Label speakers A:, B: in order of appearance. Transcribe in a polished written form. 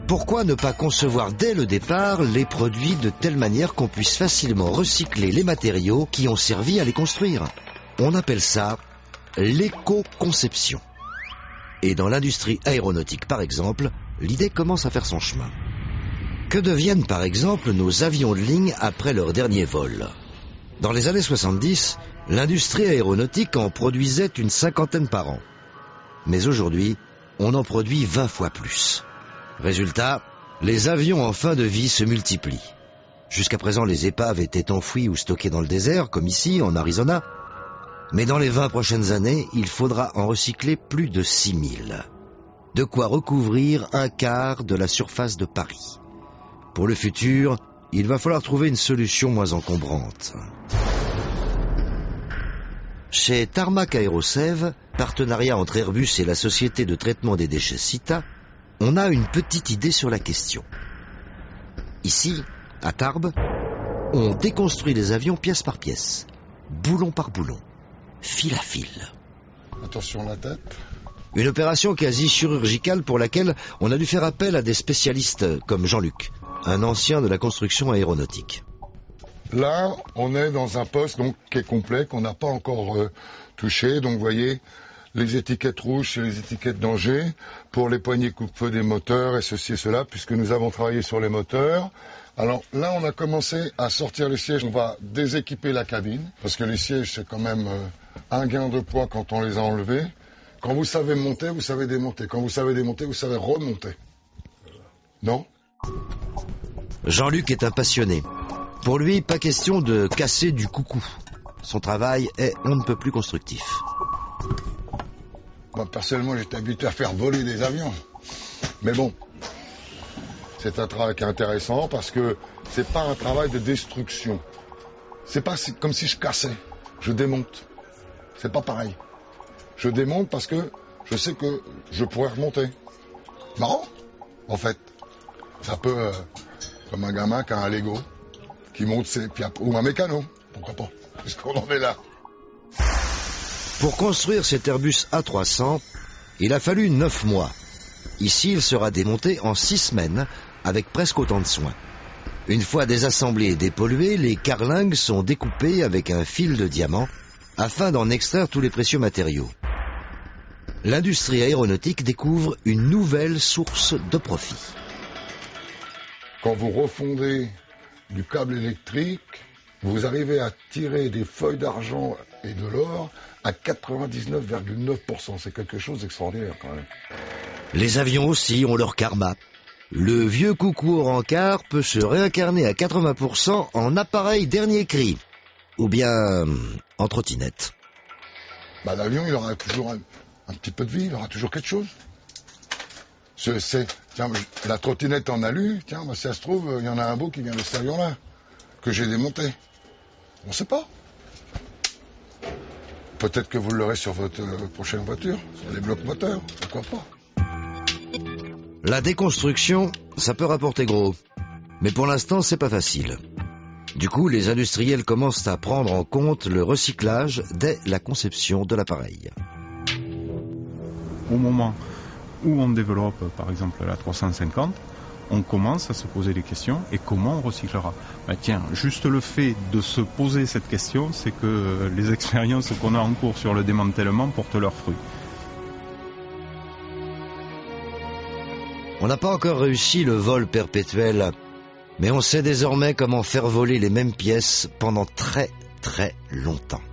A: Pourquoi ne pas concevoir dès le départ les produits de telle manière qu'on puisse facilement recycler les matériaux qui ont servi à les construire? On appelle ça l'éco-conception. Et dans l'industrie aéronautique, par exemple, l'idée commence à faire son chemin. Que deviennent, par exemple, nos avions de ligne après leur dernier vol? Dans les années 70, l'industrie aéronautique en produisait une 50aine par an. Mais aujourd'hui, on en produit 20 fois plus. Résultat, les avions en fin de vie se multiplient. Jusqu'à présent, les épaves étaient enfouies ou stockées dans le désert, comme ici, en Arizona. Mais dans les 20 prochaines années, il faudra en recycler plus de 6000. De quoi recouvrir un quart de la surface de Paris. Pour le futur, il va falloir trouver une solution moins encombrante. Chez Tarmac Aérosev, partenariat entre Airbus et la société de traitement des déchets Cita, on a une petite idée sur la question. Ici, à Tarbes, on déconstruit les avions pièce par pièce, boulon par boulon, fil à fil.
B: Attention la tête.
A: Une opération quasi chirurgicale pour laquelle on a dû faire appel à des spécialistes comme Jean-Luc, un ancien de la construction aéronautique.
B: Là, on est dans un poste donc, qui est complet, qu'on n'a pas encore touché. Donc, vous voyez, les étiquettes rouges, c'est les étiquettes danger pour les poignées coupe-feu des moteurs et ceci et cela, puisque nous avons travaillé sur les moteurs. Alors là, on a commencé à sortir les sièges. On va déséquiper la cabine, parce que les sièges, c'est quand même un gain de poids quand on les a enlevés. Quand vous savez monter, vous savez démonter. Quand vous savez démonter, vous savez remonter. Non ?
A: Jean-Luc est un passionné. Pour lui, pas question de casser du coucou. Son travail est on ne peut plus constructif.
B: Moi, personnellement, j'étais habitué à faire voler des avions. Mais bon, c'est un travail qui est intéressant parce que c'est pas un travail de destruction. C'est pas comme si je cassais. Je démonte. C'est pas pareil. Je démonte parce que je sais que je pourrais remonter. Marrant, en fait. Ça peut, comme un gamin qui a un Lego, qui monte ou un mécano, pourquoi pas, puisqu'on en est là.
A: Pour construire cet Airbus A300, il a fallu 9 mois. Ici, il sera démonté en 6 semaines, avec presque autant de soin. Une fois désassemblés et dépollués, les carlingues sont découpées avec un fil de diamant, afin d'en extraire tous les précieux matériaux. L'industrie aéronautique découvre une nouvelle source de profit.
B: Quand vous refondez du câble électrique, vous arrivez à tirer des feuilles d'argent et de l'or à 99,9%. C'est quelque chose d'extraordinaire quand même.
A: Les avions aussi ont leur karma. Le vieux coucou au rencard peut se réincarner à 80% en appareil dernier cri. Ou bien en trottinette.
B: L'avion, il aura toujours un petit peu de vie, il aura toujours quelque chose. Tiens, la trottinette en alu, tiens, si ça se trouve, il y en a un beau qui vient de cet avion-là, que j'ai démonté. On ne sait pas. Peut-être que vous l'aurez sur votre prochaine voiture, sur les blocs moteurs, pourquoi pas.
A: La déconstruction, ça peut rapporter gros. Mais pour l'instant, c'est pas facile. Du coup, les industriels commencent à prendre en compte le recyclage dès la conception de l'appareil.
C: Au moment où on développe, par exemple, la 350, on commence à se poser des questions. Et comment on recyclera ? Tiens, juste le fait de se poser cette question, c'est que les expériences qu'on a en cours sur le démantèlement portent leurs fruits.
A: On n'a pas encore réussi le vol perpétuel, mais on sait désormais comment faire voler les mêmes pièces pendant très très longtemps.